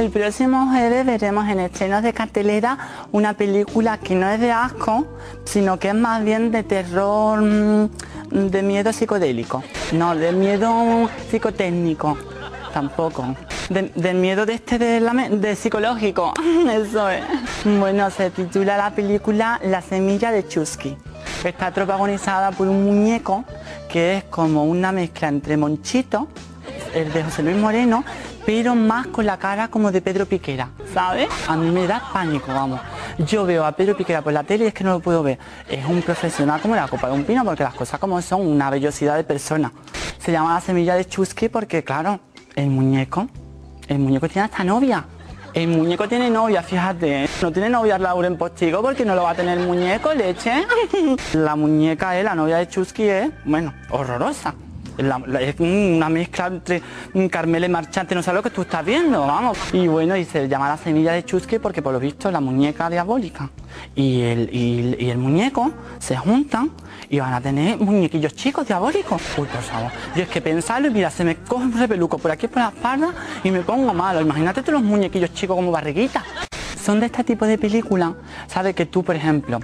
El próximo jueves veremos en estrenos de cartelera una película que no es de asco, sino que es más bien de terror, de miedo psicodélico. No, de miedo psicotécnico, tampoco. De miedo de psicológico, eso es. Bueno, se titula la película La semilla de Chusky. Está protagonizada por un muñeco que es como una mezcla entre Monchito, el de José Luis Moreno, pero más con la cara como de Pedro Piquera, ¿sabes? A mí me da pánico, vamos. Yo veo a Pedro Piquera por la tele y es que no lo puedo ver. Es un profesional como la copa de un pino, porque las cosas como son, una vellosidad de persona. Se llama La semilla de Chusky porque, claro, el muñeco tiene hasta novia. El muñeco tiene novia, fíjate. No tiene novia Lauren Postigo porque no lo va a tener el muñeco, leche. La muñeca, la novia de Chusky es, bueno, horrorosa. Es una mezcla entre Carmela y Marchante, no sabes lo que tú estás viendo, vamos. Y bueno, y se llama La semilla de Chusky porque por lo visto la muñeca diabólica y el muñeco se juntan y van a tener muñequillos chicos diabólicos. Uy, por favor, yo es que pensarlo y mira, se me coge un repeluco por aquí por la espalda y me pongo malo. Imagínate tú los muñequillos chicos como barriguitas. Son de este tipo de películas, ¿sabes? Que tú, por ejemplo,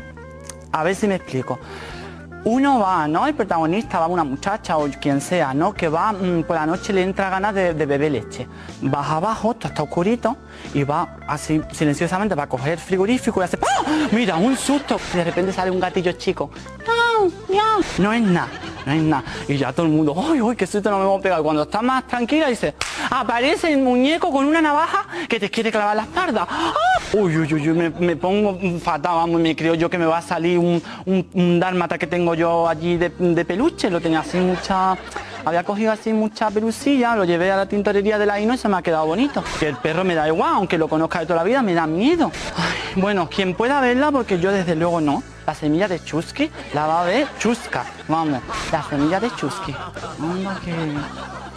a ver si me explico. Uno va, ¿no? El protagonista va, una muchacha o quien sea, ¿no? Que va, por la noche le entra ganas de beber leche. Baja abajo, todo está oscurito, y va así silenciosamente para coger el frigorífico y hace ¡pah! Mira, un susto. Y de repente sale un gatillo chico. ¡Miau, miau! No es nada, no es nada. Y ya todo el mundo, ¡ay, uy, qué susto nos hemos pegado! Y cuando está más tranquila dice, aparece el muñeco con una navaja que te quiere clavar la espalda. ¡Ah! Uy, uy, uy, me pongo fatal, vamos, me creo yo que me va a salir un dálmata que tengo yo allí de peluche, lo tenía así había cogido así mucha pelusilla, lo llevé a la tintorería de la Ino y se me ha quedado bonito. Que el perro me da igual, aunque lo conozca de toda la vida, me da miedo. Ay, bueno, quien pueda verla, porque yo desde luego no, La semilla de Chusky la va a ver Chusca, vamos, La semilla de Chusky. Anda que...